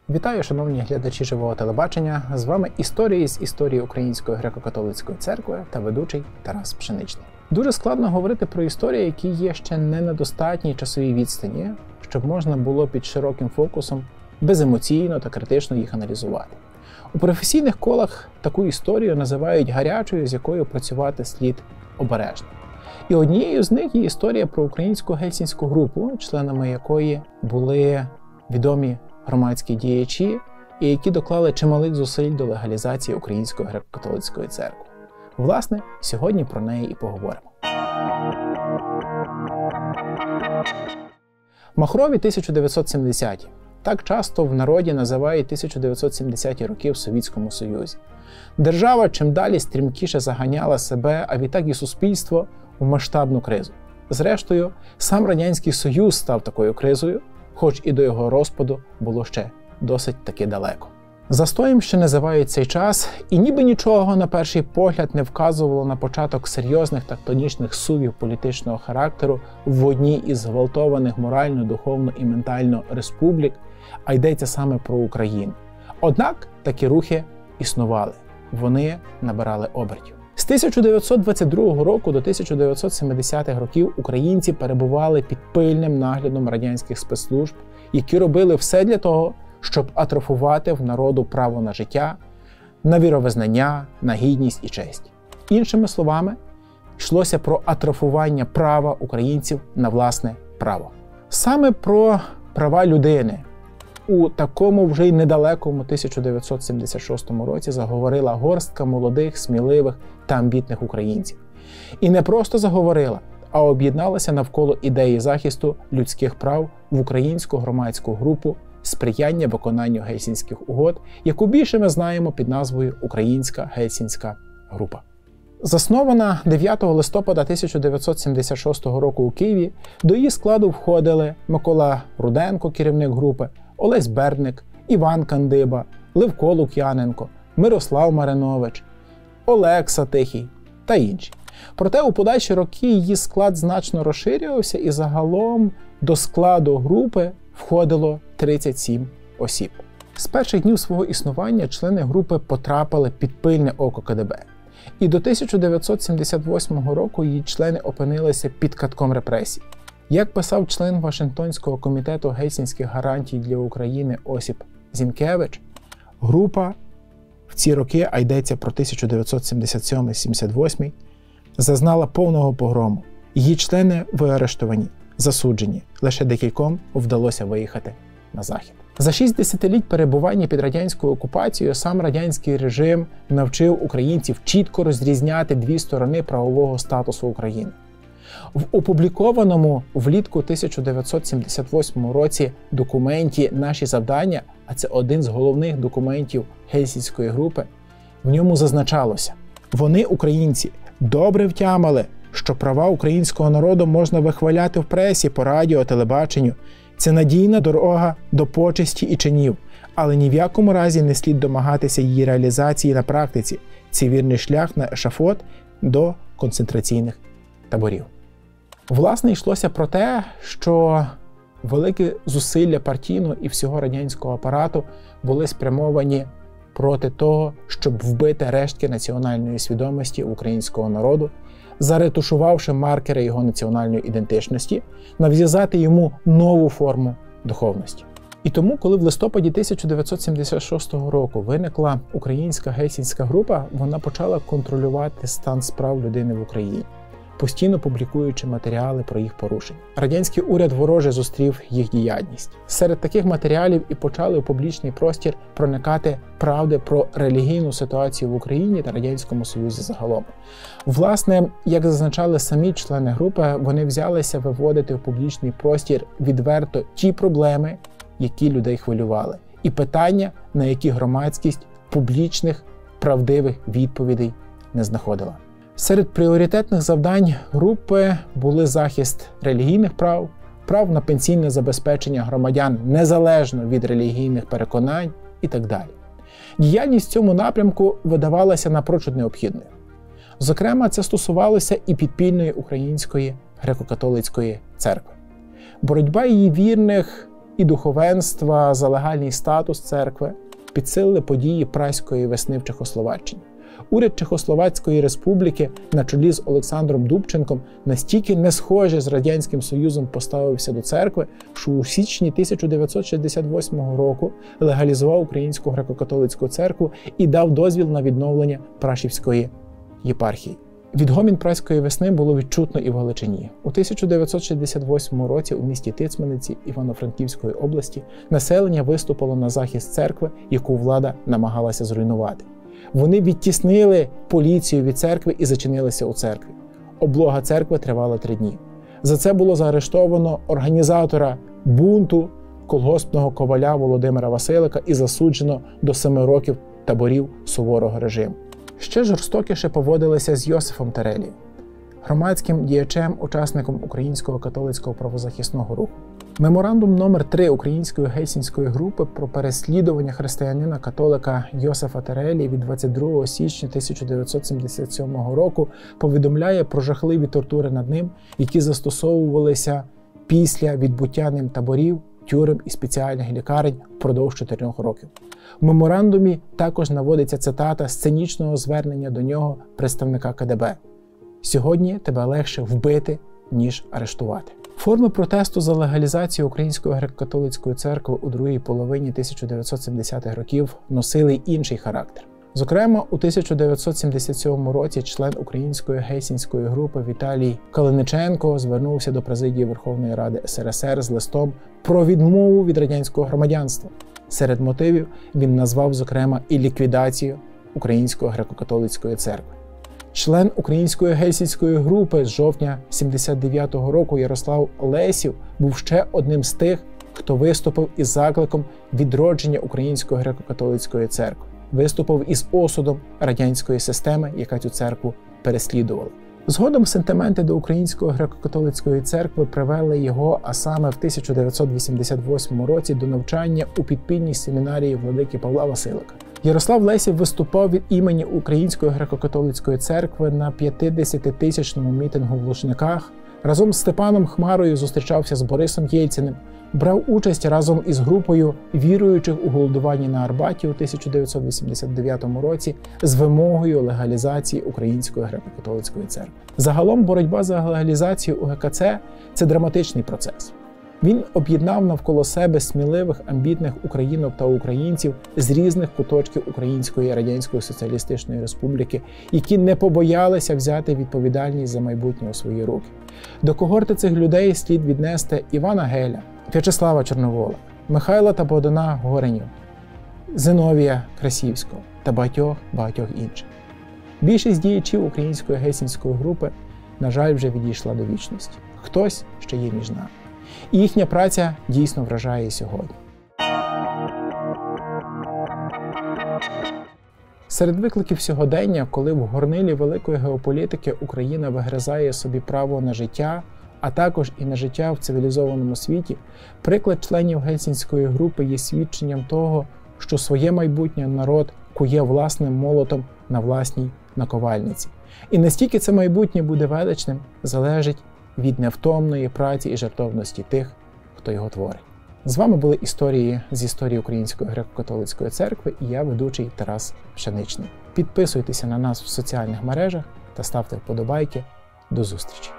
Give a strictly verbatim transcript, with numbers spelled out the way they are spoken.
Вітаю, шановні глядачі живого телебачення. З вами історії з історії Української греко-католицької церкви та ведучий Тарас Пшеничний. Дуже складно говорити про історії, які є ще не на достатній часовій відстані, щоб можна було під широким фокусом беземоційно та критично їх аналізувати. У професійних колах таку історію називають гарячою, з якою працювати слід обережно. І однією з них є історія про українську гельсінську групу, членами якої були відомі громадські діячі, і які доклали чималих зусиль до легалізації Української греко-католицької церкви. Власне, сьогодні про неї і поговоримо. Махрові тисяча дев'ятсот сімдесяті. Так часто в народі називають тисяча дев'ятсот сімдесяті роки в Совєтському Союзі. Держава чим далі стрімкіше заганяла себе, а відтак і суспільство, у масштабну кризу. Зрештою, сам Радянський Союз став такою кризою, хоч і до його розпаду було ще досить таки далеко. Застоєм ще називають цей час, і ніби нічого на перший погляд не вказувало на початок серйозних тектонічних сувів політичного характеру в одній із зґвалтованих морально, духовно і ментально республік, а йдеться саме про Україну. Однак такі рухи існували, вони набирали обертів. З тисяча дев'ятсот двадцять другого року до тисяча дев'ятсот сімдесятих років українці перебували під пильним наглядом радянських спецслужб, які робили все для того, щоб атрофувати в народу право на життя, на віровизнання, на гідність і честь. Іншими словами, йшлося про атрофування права українців на власне право. Саме про права людини у такому вже й недалекому тисяча дев'ятсот сімдесят шостому році заговорила горстка молодих, сміливих та амбітних українців. І не просто заговорила, а об'єдналася навколо ідеї захисту людських прав в українську громадську групу сприяння виконанню Гельсінських угод, яку більше ми знаємо під назвою Українська Гельсінська група. Заснована дев'ятого листопада тисяча дев'ятсот сімдесят шостого року у Києві, до її складу входили Микола Руденко, керівник групи, Олесь Бердник, Іван Кандиба, Левко Лук'яненко, Мирослав Маринович, Олекса Тихий та інші. Проте у подальші роки її склад значно розширювався, і загалом до складу групи входило тридцять сім осіб. З перших днів свого існування члени групи потрапили під пильне око ка де бе. І до тисяча дев'ятсот сімдесят восьмого року її члени опинилися під катком репресій. Як писав член Вашингтонського комітету Гельсінських гарантій для України Осіп Зінкевич, група в ці роки, а йдеться про тисяча дев'ятсот сімдесят сьомий — сімдесят восьмий, зазнала повного погрому. Її члени виарештовані, засуджені. Лише декільком вдалося виїхати на захід. За шість десятиліть перебування під радянською окупацією сам радянський режим навчив українців чітко розрізняти дві сторони правового статусу України. В опублікованому влітку тисяча дев'ятсот сімдесят восьмому році документі «Наші завдання», а це один з головних документів Гельсінської групи, в ньому зазначалося: вони, українці, добре втямили, що права українського народу можна вихваляти в пресі, по радіо, телебаченню. Це надійна дорога до почесті і чинів, але ні в якому разі не слід домагатися її реалізації на практиці. Це вірний шлях на ешафот до концентраційних таборів. Власне, йшлося про те, що великі зусилля партійного і всього радянського апарату були спрямовані проти того, щоб вбити рештки національної свідомості українського народу, заретушувавши маркери його національної ідентичності, нав'язати йому нову форму духовності. І тому, коли в листопаді тисяча дев'ятсот сімдесят шостого року виникла Українська Гельсінська група, вона почала контролювати стан справ людини в Україні, постійно публікуючи матеріали про їх порушення. Радянський уряд вороже зустрів їх діяльність. Серед таких матеріалів і почали у публічний простір проникати правди про релігійну ситуацію в Україні та Радянському Союзі загалом. Власне, як зазначали самі члени групи, вони взялися виводити в публічний простір відверто ті проблеми, які людей хвилювали, і питання, на які громадськість публічних, правдивих відповідей не знаходила. Серед пріоритетних завдань групи були захист релігійних прав, прав на пенсійне забезпечення громадян незалежно від релігійних переконань і так далі. Діяльність в цьому напрямку видавалася напрочуд необхідною. Зокрема, це стосувалося і підпільної Української греко-католицької церкви. Боротьба її вірних і духовенства за легальний статус церкви підсилили події Праської весни в Чехословаччині. Уряд Чехословацької республіки на чолі з Олександром Дубченком настільки не схоже з Радянським Союзом поставився до церкви, що у січні тисяча дев'ятсот шістдесят восьмого року легалізував Українську греко-католицьку церкву і дав дозвіл на відновлення Прашівської єпархії. Відгомін Праської весни було відчутно і в Галичині. У тисяча дев'ятсот шістдесят восьмому році у місті Тицманиці Івано-Франківської області населення виступило на захист церкви, яку влада намагалася зруйнувати. Вони відтіснили поліцію від церкви і зачинилися у церкві. Облога церкви тривала три дні. За це було заарештовано організатора бунту, колгоспного коваля Володимира Василика і засуджено до семи років таборів суворого режиму. Ще жорстокіше поводилися з Йосифом Тарелієм, громадським діячем, учасником Українського католицького правозахисного руху. Меморандум номер три Української гельсінської групи про переслідування християнина-католика Йосифа Тарелії від двадцять другого січня тисяча дев'ятсот сімдесят сьомого року повідомляє про жахливі тортури над ним, які застосовувалися після відбуття ним таборів, тюрем і спеціальних лікарень впродовж чотирьох років. В меморандумі також наводиться цитата сценічного звернення до нього представника ка де бе. «Сьогодні тебе легше вбити, ніж арештувати». Форми протесту за легалізацію Української греко-католицької церкви у другій половині тисяча дев'ятсот сімдесятих років носили інший характер. Зокрема, у тисяча дев'ятсот сімдесят сьомому році член Української гельсінської групи Віталій Калиниченко звернувся до президії Верховної Ради ес ер ес ер з листом про відмову від радянського громадянства. Серед мотивів він назвав, зокрема, і ліквідацію Української греко-католицької церкви. Член Української гельсінської групи з жовтня сімдесят дев'ятого року Ярослав Лесів був ще одним з тих, хто виступив із закликом відродження Української греко-католицької церкви. Виступив із осудом радянської системи, яка цю церкву переслідувала. Згодом сентименти до Української греко-католицької церкви привели його, а саме в тисяча дев'ятсот вісімдесят восьмому році, до навчання у підпільній семінарії владики Павла Василика. Ярослав Лесів виступав від імені Української греко-католицької церкви на п'ятдесятитисячному мітингу в Лужниках, разом з Степаном Хмарою зустрічався з Борисом Єльциним, брав участь разом із групою віруючих у голодуванні на Арбаті у тисяча дев'ятсот вісімдесят дев'ятому році з вимогою легалізації Української греко-католицької церкви. Загалом боротьба за легалізацію у ге ка це – це драматичний процес. Він об'єднав навколо себе сміливих, амбітних українок та українців з різних куточків Української Радянської Соціалістичної Республіки, які не побоялися взяти відповідальність за майбутнє у свої руки. До когорти цих людей слід віднести Івана Геля, В'ячеслава Чорновола, Михайла та Богдана Горенів, Зиновія Красівського та багатьох-багатьох інших. Більшість діячів Української гельсінської групи, на жаль, вже відійшла до вічності. Хтось ще є між нами. І їхня праця дійсно вражає і сьогодні. Серед викликів сьогодення, коли в горнилі великої геополітики Україна вигризає собі право на життя, а також і на життя в цивілізованому світі, приклад членів Гельсінської групи є свідченням того, що своє майбутнє народ кує власним молотом на власній наковальниці. І настільки це майбутнє буде величним, залежить від невтомної праці і жертовності тих, хто його творить. З вами були історії з історії Української греко-католицької церкви і я, ведучий Тарас Пшеничний. Підписуйтеся на нас в соціальних мережах та ставте вподобайки. До зустрічі!